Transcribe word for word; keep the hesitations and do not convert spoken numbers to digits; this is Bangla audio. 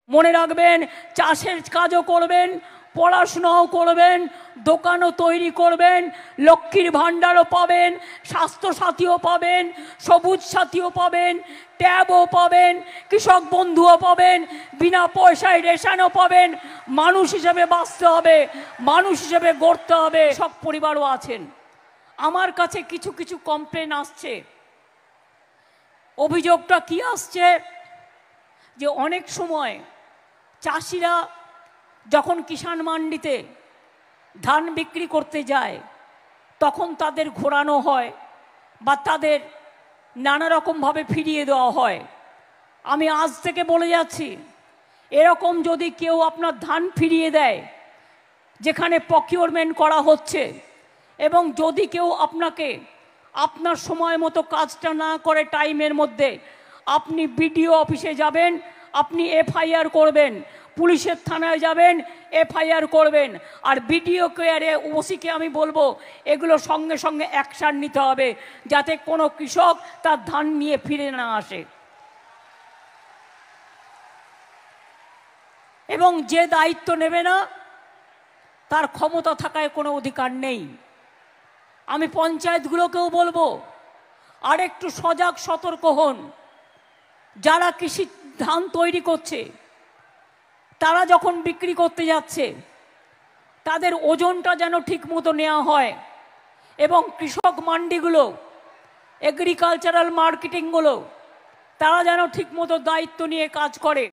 মনে রাখবেন, চাষের কাজও করবেন, পড়াশোনাও করবেন, দোকানও তৈরি করবেন, লক্ষ্মীর ভাণ্ডারও পাবেন, স্বাস্থ্যসাথীও পাবেন, সবুজ সাথীও পাবেন, ট্যাবও পাবেন, কৃষক বন্ধুও পাবেন, বিনা পয়সায় রেশনও পাবেন। মানুষ হিসেবে বাঁচতে হবে, মানুষ হিসেবে গড়তে হবে। সব পরিবারও আছেন। আমার কাছে কিছু কিছু কমপ্লেন আসছে। অভিযোগটা কি আসছে, যে অনেক সময় চাষিরা যখন কিষাণ মান্ডিতে ধান বিক্রি করতে যায় তখন তাদের ঘোরানো হয় বা তাদের নানা রকমভাবে ফিরিয়ে দেওয়া হয়। আমি আজ থেকে বলে যাচ্ছি, এরকম যদি কেউ আপনার ধান ফিরিয়ে দেয় যেখানে প্রকিউরমেন্ট করা হচ্ছে, এবং যদি কেউ আপনাকে আপনার সময় মতো কাজটা না করে টাইমের মধ্যে, আপনি বিডিও অফিসে যাবেন, আপনি এফআইআর করবেন, পুলিশের থানায় যাবেন, এফআইআর করবেন। আর বিডিও কেয়ারে ওসিকে আমি বলবো এগুলো সঙ্গে সঙ্গে অ্যাকশান নিতে হবে, যাতে কোনো কৃষক তার ধান নিয়ে ফিরে না আসে। এবং যে দায়িত্ব নেবে না তার ক্ষমতা থাকায় কোনো অধিকার নেই। আমি পঞ্চায়েতগুলোকেও বলবো আর একটু সজাগ সতর্ক হন। যারা কৃষি ধান তৈরি করছে তারা যখন বিক্রি করতে যাচ্ছে তাদের ওজনটা যেন ঠিক মতো নেওয়া হয়, এবং কৃষক মান্ডিগুলো, এগ্রিকালচারাল মার্কেটিংগুলো তারা যেন ঠিক মতো দায়িত্ব নিয়ে কাজ করে।